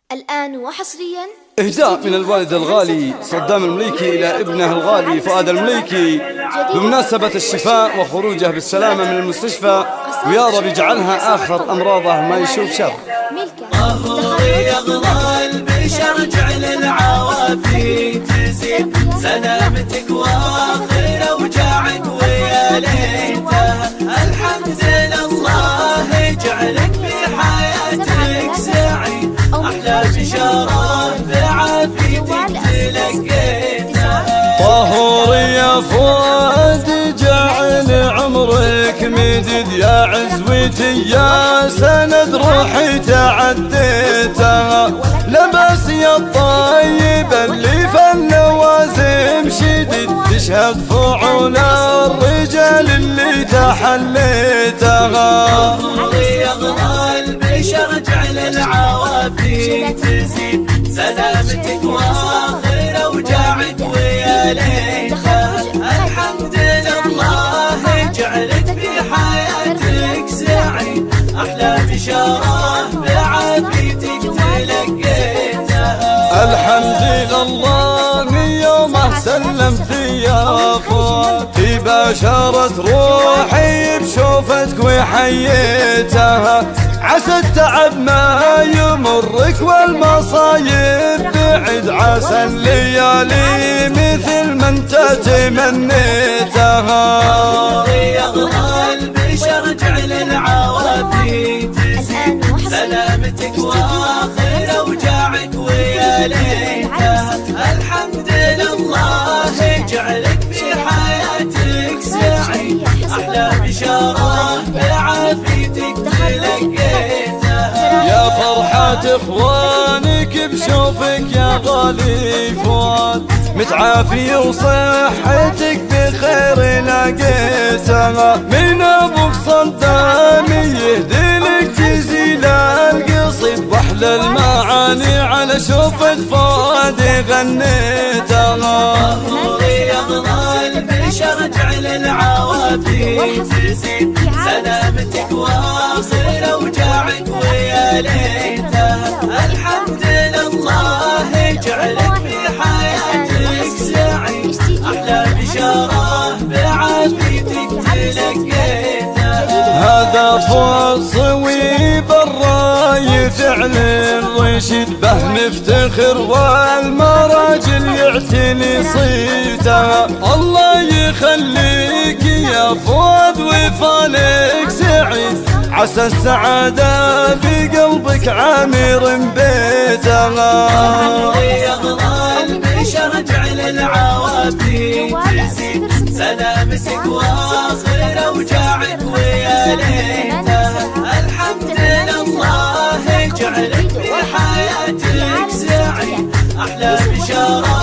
الآن وحصريا إهداء من الوالد الغالي صدام المليكي إلى ابنه الغالي فؤاد المليكي بمناسبة الشفاء وخروجه بالسلامة من المستشفى، ويا رب يجعلها آخر أمراضه ما يشوف شر. طهور يغلى البشر جعل العوافي تزيد سلامتك واخر اوجاعك ويا ليته الحمد لله جعلك في حياتك سعيد احلى بشاره بعافيتك تلقيته. طهور يا فؤاد جعل عمرك مدد يا عزوتي يا سند روحي تعديتها، لباسي الطيب اللي في اللوازم شديد تشهد فعول الرجال اللي تحليتها. طهور يغلى البشر جعل العوافي تزيد سلامتك واخر اوجاعك ويا ليته الحمد لله جعلك في حياتك سعيد احلى بشاره بعافيتك تلقيتها. الحمد لله من يومه سلمت يا فؤاد بشرت روحي بشوفتك وحييتها، عسى التعب ما يمرك والمصايب بعد، عسى الليالي مثل ما انت تمنيتها. يغلى البشر جعل العوافي تزيد سلامتك واخر اوجاعك ويا ليته الحمد لله جعلك في حياتك سعيد احلى بشاره بعافيتك تلقيتها. يا فرحة اخوانك بشوفك يا غالي فؤاد متعافي وصحتك بخير لقيتها، من ابوك صدام يهديلك جزيل القصيد واحلى المعاني على شوفة فؤاد غنيتها. طهور يغلى البشر جعل العوافي تزيد سلامتك واخر اوجاعك ويا ليته الحمد لله جعلك في حياتك سعيد احلى بشاره بعافيتك تلقيتها. هذا فؤاد صويب الراي فعل الرشيد به نفتخر والمراجل يعتني صيتها، الله يخليك يا فؤاد وفالك سعيد، عسى السعادة بقلبك عامر بيتها. يغلى البشر جعل العوافي تزيد سلامتك واخر اوجاعك ويا ليته الحمد لله جعلك في حياتك سعيد احلى بشاره